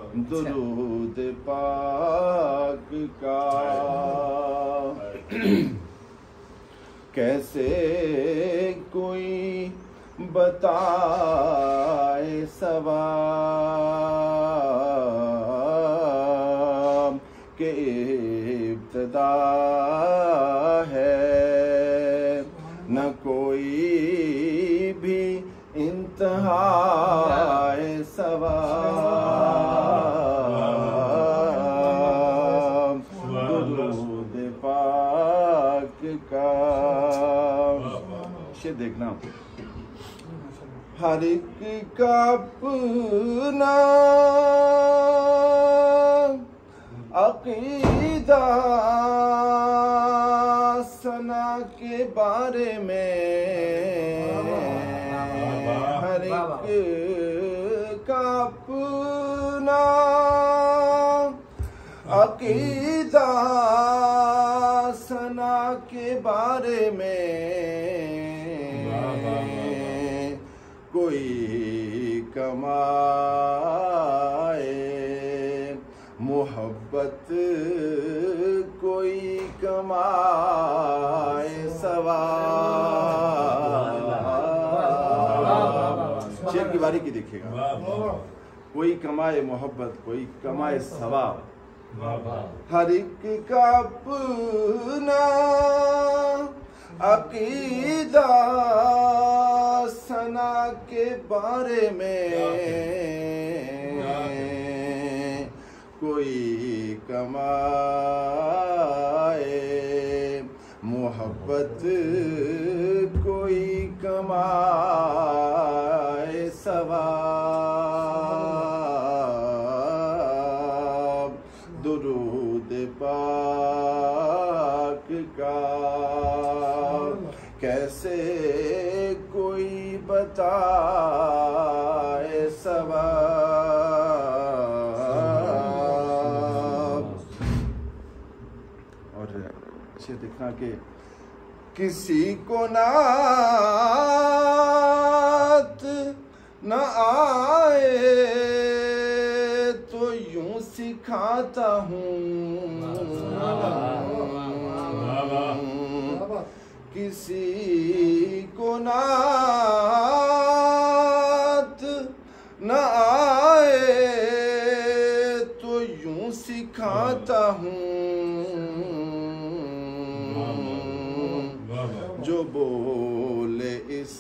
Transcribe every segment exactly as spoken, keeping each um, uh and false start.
दुरूद पाक का। कैसे कोई बताए सवाब के इब्तिदा है, न कोई भी इंतहा सवाब दुरूद पाक का। ये देखना, हर एक का अपना अकीदा सना के बारे में, हर एक का अपना अकीदा सना के बारे में, कोई कमाए मोहब्बत, कोई कमाए सवाब। शेर की बारी की देखिएगा, कोई कमाए मोहब्बत, कोई कमाए सवाब। हर एक का अपना अकीदा सना के बारे में, कोई कमाए मोहब्बत, कोई कमाए सवाब दुरूद पाक का। कैसे कोई बताए सवाब। और इसे देखना कि किसी को नात न आए तो यूं सिखाता हूँ, किसी को नात न आए तो यूं सिखाता हूँ, जो बोले इस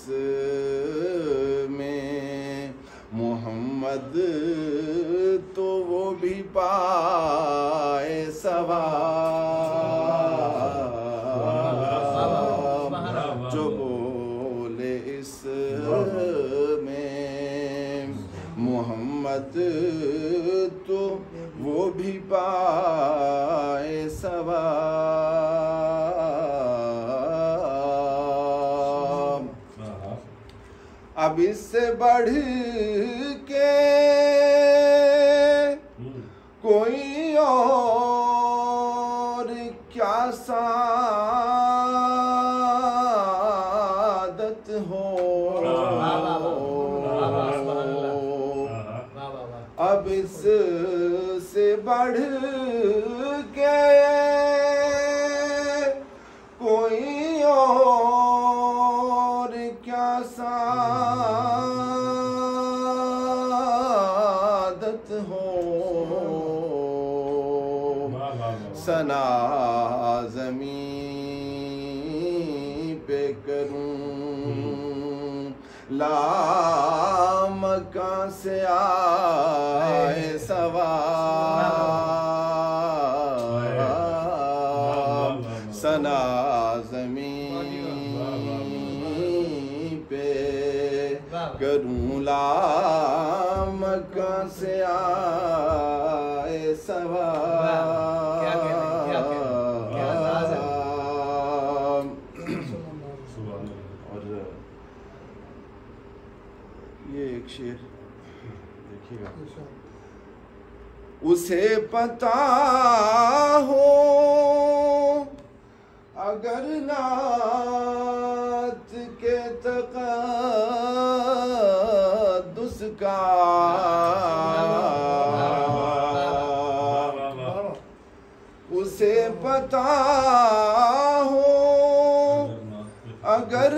में मोहम्मद तो वो भी पाए सवाब, जो बोले इस में मोहम्मद तो वो भी पाए सवाब। अब इससे बढ़ के कोई और क्या सादत हो, अब इससे बढ़ के कोई और क्या सादत हो, सना ज़मीं पे करूं लामका से आए सवाब, सना ज़मीं पे करूं लामका से आए सवाब। शेर देखिएगा, उसे पता हो अगर नात के तक़द्दुस का अता हो अगर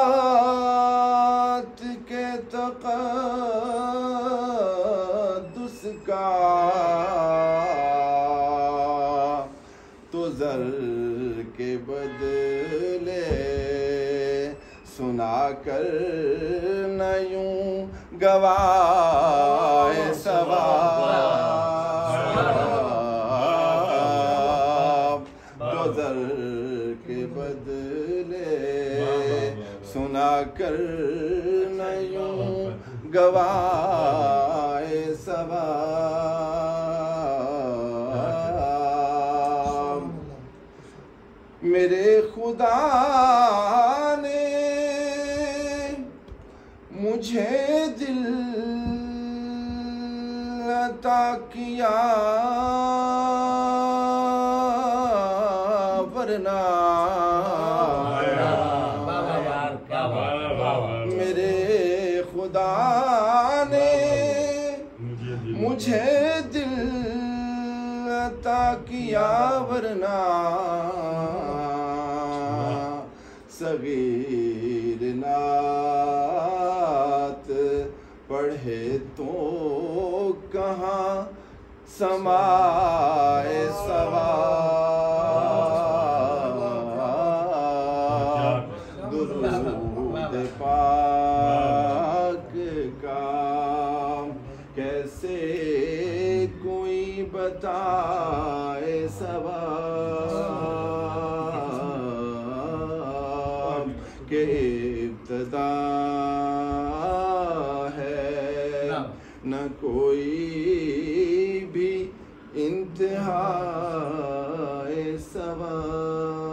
नात के तक़द्दुस का तो ज़र के बदले सुना कर न यूं गवाए सवाब तो ज़र के बदले सुना कर न यूं गवाए सवाब मेरे खुदा ने मुझे दिल अता किया वरना मेरे खुदा ने मुझे दिल अता किया वरना सगीर नात पढ़े तो कहाँ समाए सवाब दुरूद पाक का कैसे कोई बताए सवाब के इब्तिदा है न कोई भी इंतहा सवाब।